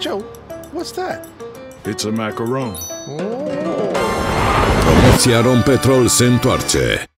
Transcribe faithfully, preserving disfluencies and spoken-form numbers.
Joe, what's that? It's a macaron. Oh. Promoția Rompetrol se întoarce.